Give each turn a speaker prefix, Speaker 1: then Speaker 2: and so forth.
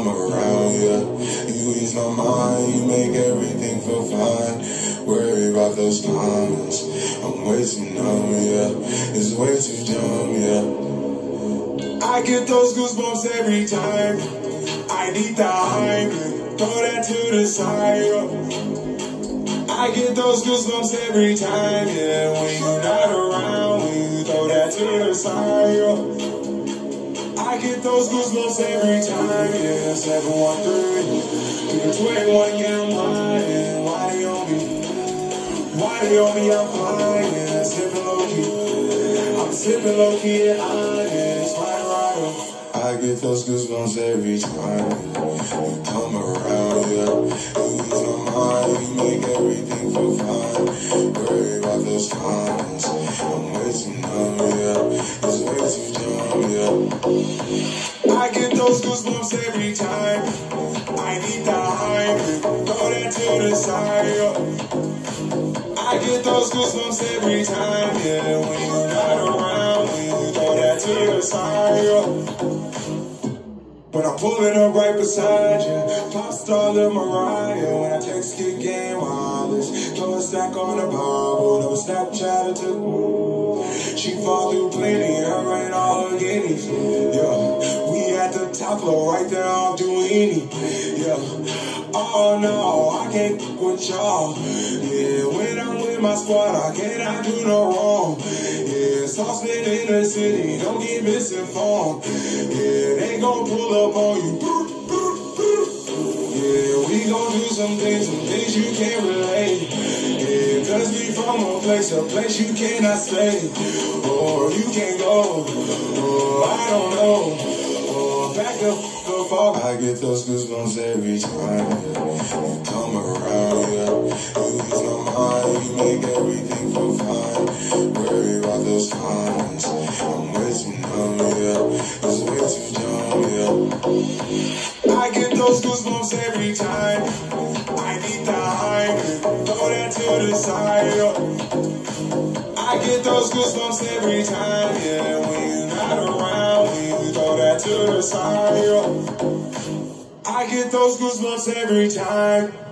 Speaker 1: come around, yeah. You ease my mind, you make everything feel fine. Worry about those comments, I'm way too numb, yeah. It's way too dumb, yeah. I get those goosebumps every time. I need the hype, throw that to the side. I get those goosebumps every time, yeah. When you're not around, when you throw that to the side. I get those goosebumps every time, yeah. 713, you can 21 get them lying. Why they on me? Why they on me? I'm flying, sipping low key. I'm sipping low key at honest, right. I get those goosebumps every time you come around, yeah. You ease my mind, you make everything feel fine. Worry about those comments, I'm way too numb, yeah. It's way too dumb, yeah. I get those goosebumps every time. I need the hype, throw that to the side. I get those goosebumps every time, yeah. When you're not around, when you throw that to the side. When I'm pulling up right beside you, pop star Lil Mariah. When I text Kid Game Wireless, throw a stack on the Bible, no Snapchat or took. She fall through plenty, her and all her guineas. Yeah, we at the top floor, right there on Duini. Yeah, oh no, I can't fuck with y'all. Yeah, when I'm with my squad, I cannot do no wrong. Yeah, saucepan in the city, don't get misinformed. Yeah, they gon' pull up on you. Yeah, we gon' do some things you can't relate. Yeah, cause we from a place you cannot stay. Or you can't go, or I don't know. Or back the f off. I get those goosebumps every time, yeah. You come around, yeah. You ease my mind, you make everything feel fine. Worry about those comments, I'm way too numb, yeah. It's way too dumb, yeah. I get those goosebumps every time. I need the hype, throw that to the side. I get those goosebumps every time, yeah. When you're not around, when you throw that to the side. I get those goosebumps every time.